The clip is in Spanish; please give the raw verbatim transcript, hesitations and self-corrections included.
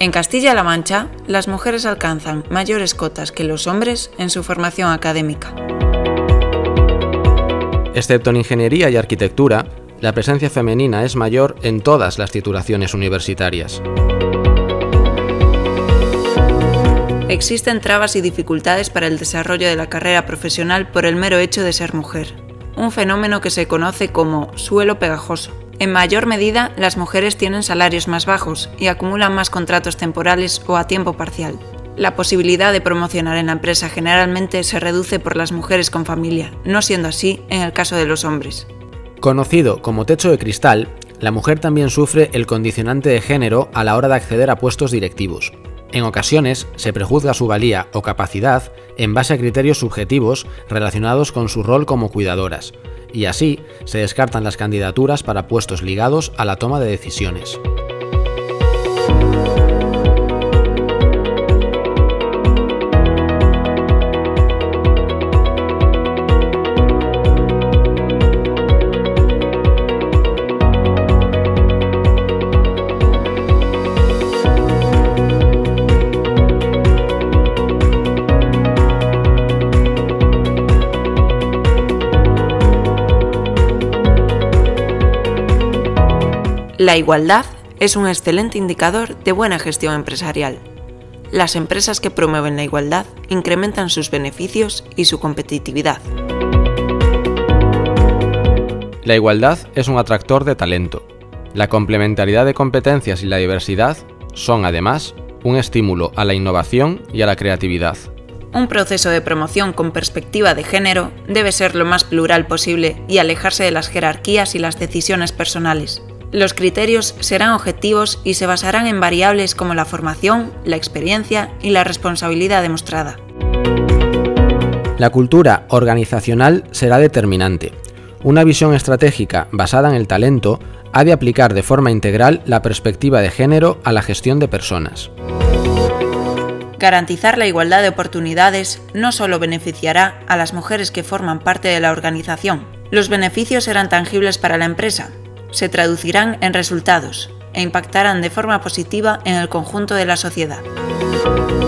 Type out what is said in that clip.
En Castilla-La Mancha, las mujeres alcanzan mayores cotas que los hombres en su formación académica. Excepto en ingeniería y arquitectura, la presencia femenina es mayor en todas las titulaciones universitarias. Existen trabas y dificultades para el desarrollo de la carrera profesional por el mero hecho de ser mujer, un fenómeno que se conoce como suelo pegajoso. En mayor medida, las mujeres tienen salarios más bajos y acumulan más contratos temporales o a tiempo parcial. La posibilidad de promocionar en la empresa generalmente se reduce por las mujeres con familia, no siendo así en el caso de los hombres. Conocido como techo de cristal, la mujer también sufre el condicionante de género a la hora de acceder a puestos directivos. En ocasiones, se prejuzga su valía o capacidad en base a criterios subjetivos relacionados con su rol como cuidadoras, y así se descartan las candidaturas para puestos ligados a la toma de decisiones. La igualdad es un excelente indicador de buena gestión empresarial. Las empresas que promueven la igualdad incrementan sus beneficios y su competitividad. La igualdad es un atractor de talento. La complementariedad de competencias y la diversidad son, además, un estímulo a la innovación y a la creatividad. Un proceso de promoción con perspectiva de género debe ser lo más plural posible y alejarse de las jerarquías y las decisiones personales. Los criterios serán objetivos y se basarán en variables como la formación, la experiencia y la responsabilidad demostrada. La cultura organizacional será determinante. Una visión estratégica basada en el talento ha de aplicar de forma integral la perspectiva de género a la gestión de personas. Garantizar la igualdad de oportunidades no solo beneficiará a las mujeres que forman parte de la organización. Los beneficios serán tangibles para la empresa, se traducirán en resultados e impactarán de forma positiva en el conjunto de la sociedad.